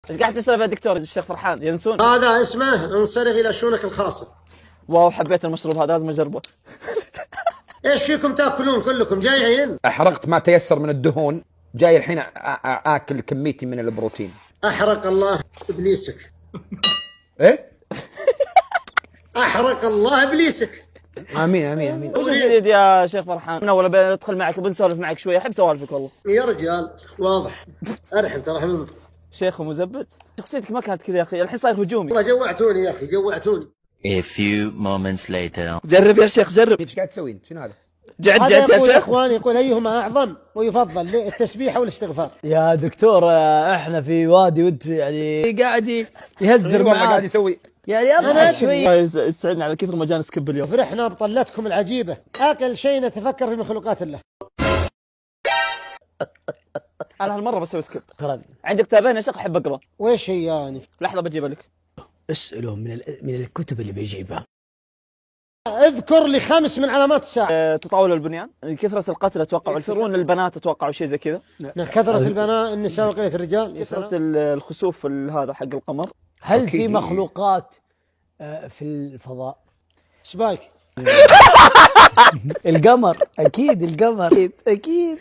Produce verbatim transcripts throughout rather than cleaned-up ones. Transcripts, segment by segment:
ايش قاعد تسولف يا دكتور الشيخ فرحان ينسون؟ هذا اسمه انصرف الى شؤونك الخاصه. واو حبيت المشروب هذا لازم اجربه. ايش فيكم تاكلون كلكم جايين؟ احرقت ما تيسر من الدهون، جاي الحين اكل كميتي من البروتين. احرق الله ابليسك. ايه؟ احرق الله ابليسك. امين امين امين. وش الجديد يا شيخ فرحان؟ من اول بدخل معك بنسولف معك شويه، احب سوالفك والله. يا رجال واضح ارحم ترى حمد. شيخ ومزبد شخصيتك ما كانت كذا يا اخي، الحين صاير هجومي. والله جوعتوني يا اخي جوعتوني. A few moments later. جرب يا شيخ جرب. ايش قاعد تسوين؟ شنو هذا؟ جعد هذا جعد يا يقول يا شيخ. اخوان يقول ايهما اعظم ويفضل التسبيح او الاستغفار؟ يا دكتور آه، احنا في وادي وانت يعني قاعد يهزر والله معاك قاعد يسوي. يعني أنا اضحك أدري. شوي. يسعدنا على كثر ما جانا سكب اليوم. فرحنا بطلتكم العجيبه، اكل شيء نتفكر في مخلوقات الله. انا هالمره بسوي سكب. شكرا. عندي كتابين يا شيخ احب اقرا. ويش هي يعني؟ لحظه بجيب لك. اسأله من ال- من الكتب اللي بيجيبها. اذكر لي خمس من علامات الساعه. أه، تطاول البنيان، كثره القتل اتوقع، الفرون البنات اتوقع شيء زي كذا. كثرة البناء النساء وقلة الرجال. يا كثره سلام. ال- الخسوف ال- هذا حق القمر. هل أكيد. في مخلوقات آه، في الفضاء؟ سبايك. القمر اكيد القمر اكيد اكيد.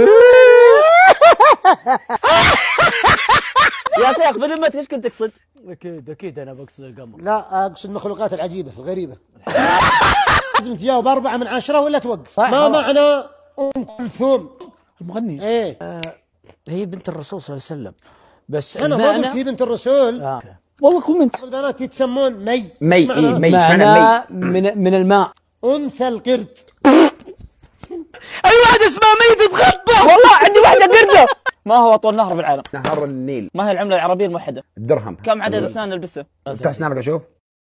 يا شيخ بذمتك ايش كنت تقصد؟ اكيد اكيد انا بقصد القمر. لا اقصد المخلوقات العجيبه الغريبه. لازم تجاوب أربعة من عشرة ولا توقف. صح، ما خلاص. معنى ام كلثوم؟ المغني ايه هي بنت الرسول صلى الله عليه وسلم، بس انا ما قلت المعنى- هي بنت الرسول. آه. والله كم انت البنات يتسمون مي. مي إيش معناه؟ إيه مي إيش معنى معناه مي؟ من من الماء. انثى القرد. اي واحد اسمها ميت تخطى. والله عندي واحده قرده. ما هو اطول نهر بالعالم؟ نهر النيل. ما هي العمله العربيه الموحده؟ الدرهم. كم عدد اسنان نلبسه؟ افتح اسنانك اشوف.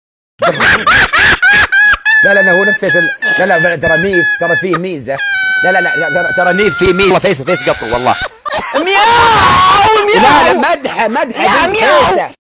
لا لا لا هو نفس فيصل. لا لا ترى نيف ترى فيه ميزه. لا لا لا ترى- ترى نيف فيه ميزه. فيصل فيصل قطو والله. مياو لا لا مدحه مدحه يا بنت مياو. فيصل.